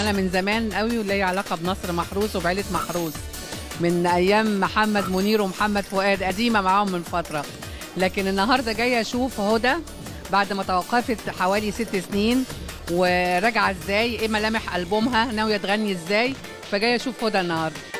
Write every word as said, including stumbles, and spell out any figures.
انا من زمان قوي وليا علاقه بنصر محروس وبعيله محروس من ايام محمد منير ومحمد فؤاد، قديمه معاهم من فتره. لكن النهارده جايه اشوف هدى بعد ما توقفت حوالي ست سنين وراجعه ازاي، ايه ملامح البومها، ناويه تغني ازاي، فجايه اشوف هدى النهارده.